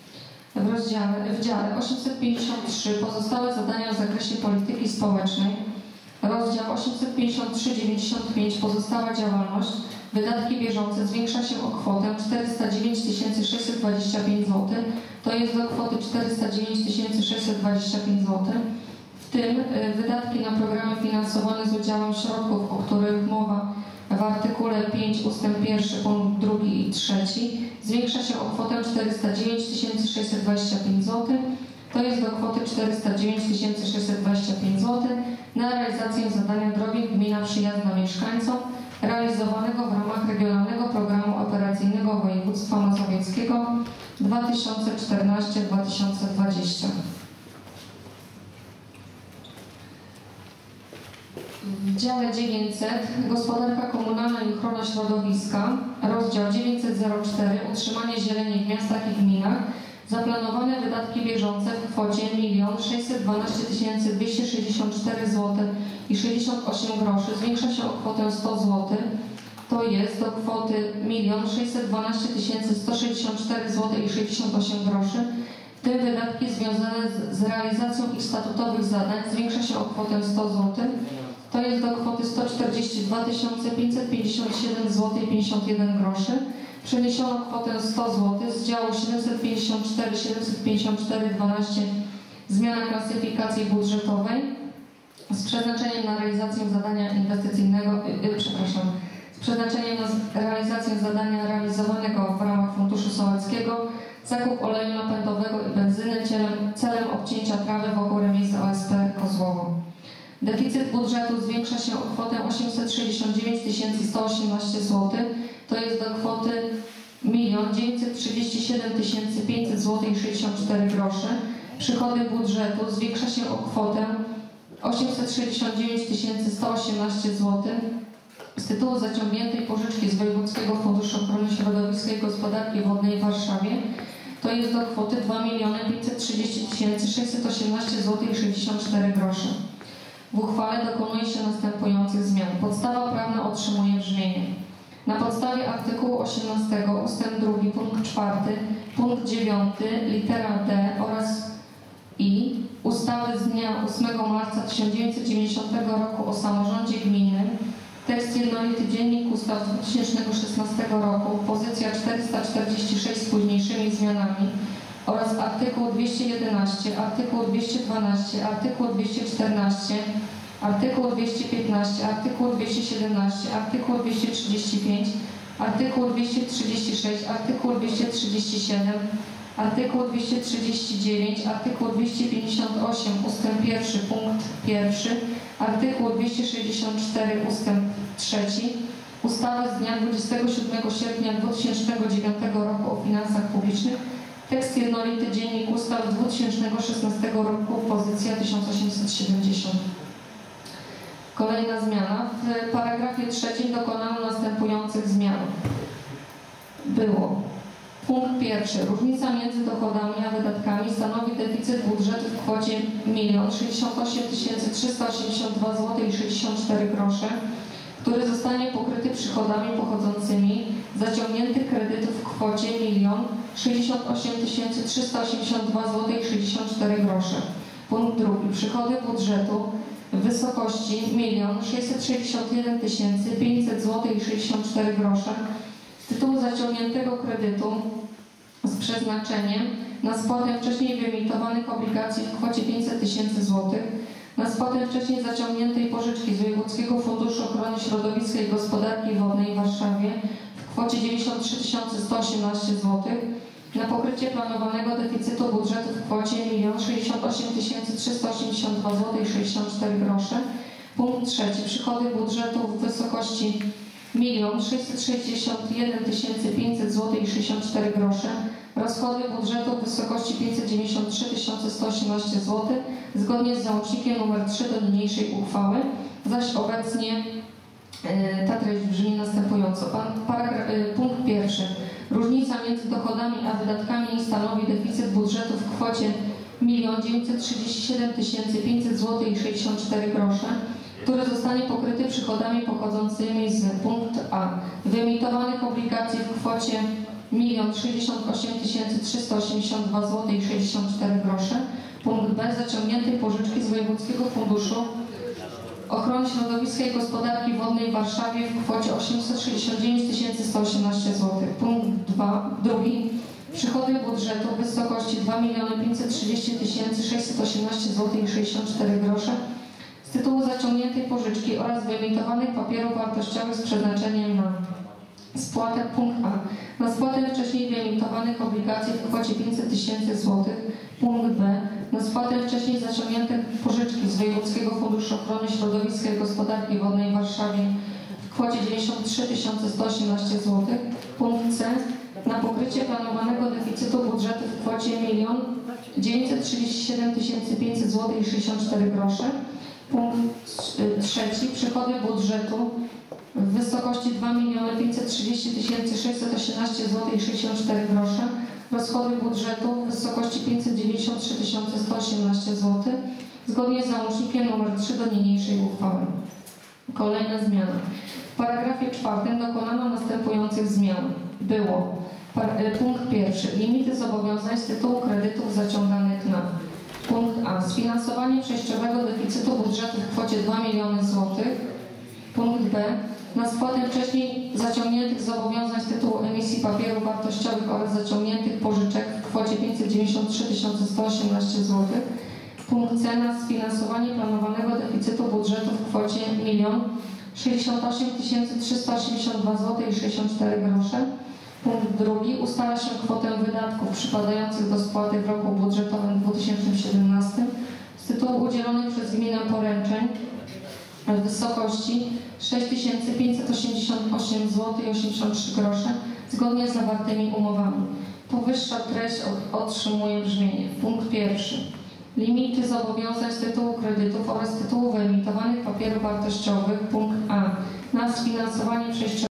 [SPEAKER 7] W dziale 853 pozostałe zadania w zakresie polityki społecznej, rozdział 853,95 pozostała działalność, wydatki bieżące zwiększa się o kwotę 409 625 zł, to jest do kwoty 409 625 zł, w tym wydatki na programy finansowane z udziałem środków, o których mowa w artykule 5 ust. 1 punkt 2 i 3 zwiększa się o kwotę 409 625 zł, to jest do kwoty 409 625 zł na realizację zadania Drobnik Gmina Przyjazna Mieszkańcom realizowanego w ramach Regionalnego Programu Operacyjnego Województwa Mazowieckiego 2014-2020. W dziale 900 Gospodarka Komunalna i Ochrona Środowiska, rozdział 904 Utrzymanie zieleni w miastach i gminach, zaplanowane wydatki bieżące w kwocie 1 612 264 zł i 68 groszy zwiększa się o kwotę 100 zł, to jest do kwoty 1 612 164 zł i 68 groszy, w tym wydatki związane z realizacją ich statutowych zadań zwiększa się o kwotę 100 zł, to jest do kwoty 142 557 zł i 51 groszy. Przeniesiono kwotę 100 zł z działu 754 zmiana klasyfikacji budżetowej z przeznaczeniem na realizację zadania inwestycyjnego, z przeznaczeniem na realizację zadania realizowanego w ramach Funduszu Sołeckiego, zakup oleju napędowego i benzyny celem obcięcia trawy wokół remizy OSP Kozłowo. Deficyt budżetu zwiększa się o kwotę 869 118 zł, to jest do kwoty 1 937 500 zł i 64 grosze. Przychody budżetu zwiększa się o kwotę 869 118 zł z tytułu zaciągniętej pożyczki z Wojewódzkiego Funduszu Ochrony Środowiska i Gospodarki Wodnej w Warszawie, to jest do kwoty 2 530 618 zł i 64 grosze. W uchwale dokonuje się następujących zmian. Podstawa prawna otrzymuje brzmienie. Na podstawie artykułu 18 ust. 2 punkt 4, punkt 9, litera D oraz I ustawy z dnia 8 marca 1990 roku o samorządzie gminnym, tekst jednolity Dziennik Ustaw 2016 roku, pozycja 446 z późniejszymi zmianami oraz artykuł 211, artykuł 212, artykuł 214, artykuł 215, artykuł 217, artykuł 235, artykuł 236, artykuł 237, artykuł 239, artykuł 258 ust. 1 punkt 1, artykuł 264 ust. 3, ustawy z dnia 27 sierpnia 2009 roku o finansach publicznych, tekst jednolity Dziennik Ustaw 2016 roku, pozycja 1870. Kolejna zmiana. W paragrafie 3 dokonano następujących zmian. Było punkt 1. Różnica między dochodami a wydatkami stanowi deficyt budżetu w kwocie 1 068 382 zł i 64 grosze, który zostanie pokryty przychodami pochodzącymi z zaciągniętych kredytów w kwocie 1 068 382 zł i 64 grosze. Punkt 2. Przychody budżetu w wysokości 1 661 500 zł i 64 grosze z tytułu zaciągniętego kredytu z przeznaczeniem na spłatę wcześniej wyemitowanych obligacji w kwocie 500 000 zł, na spłatę wcześniej zaciągniętej pożyczki z Wojewódzkiego Funduszu Ochrony Środowiska i Gospodarki Wodnej w Warszawie w kwocie 93 118 zł, na pokrycie planowanego deficytu budżetu w kwocie 1 068 382 zł i 64 grosze. Punkt 3. Przychody budżetu w wysokości 1 661 500 zł i 64 grosze. Rozchody budżetu w wysokości 593 118 zł zgodnie z załącznikiem nr 3 do niniejszej uchwały, zaś obecnie ta treść brzmi następująco. Punkt pierwszy. Różnica między dochodami a wydatkami stanowi deficyt budżetu w kwocie 1 937 500 zł i 64 grosze, który zostanie pokryty przychodami pochodzącymi z punkt A. Wyemitowanych obligacji w kwocie 1 068 382 zł i 64 grosze. Punkt B. Zaciągniętej pożyczki z Wojewódzkiego Funduszu Ochrony Środowiska i Gospodarki Wodnej w Warszawie w kwocie 869 118 zł. Punkt drugi. Przychody budżetu w wysokości 2 530 618 zł i 64 grosze z tytułu zaciągniętej pożyczki oraz wyemitowanych papierów wartościowych z przeznaczeniem na spłatę punkt A. Na spłatę wcześniej wyemitowanych obligacji w kwocie 500 000 zł. Punkt B. Na spłatę wcześniej zaciągniętych pożyczki z Wojewódzkiego Funduszu Ochrony Środowiska i Gospodarki Wodnej w Warszawie w kwocie 93 118 zł. Punkt C. Na pokrycie planowanego deficytu budżetu w kwocie 1 937 500 zł i 64 grosze. Punkt trzeci. Przychody budżetu w wysokości 2 530 618 zł i 64 grosze. Rozchody budżetu w wysokości 593 118 zł zgodnie z załącznikiem nr 3 do niniejszej uchwały. Kolejna zmiana. W paragrafie 4 dokonano następujących zmian. Było punkt pierwszy. Limity zobowiązań z tytułu kredytów zaciąganych na punkt A. Sfinansowanie przejściowego deficytu budżetu w kwocie 2 miliony zł. Punkt B. Na spłatę wcześniej zaciągniętych zobowiązań z tytułu emisji papierów wartościowych oraz zaciągniętych pożyczek w kwocie 593 118 zł. Punkt C. Na sfinansowanie planowanego deficytu budżetu w kwocie 1 068 382 zł i 64 grosze. Punkt drugi. Ustala się kwotę wydatków przypadających do spłaty w roku budżetowym 2017 z tytułu udzielonych przez gminę poręczeń w wysokości 6588 zł i 83 grosze zgodnie z zawartymi umowami. Powyższa treść otrzymuje brzmienie. Punkt pierwszy. Limity zobowiązań z tytułu kredytów oraz tytułu wyemitowanych papierów wartościowych. Punkt A. Na sfinansowanie przejściowe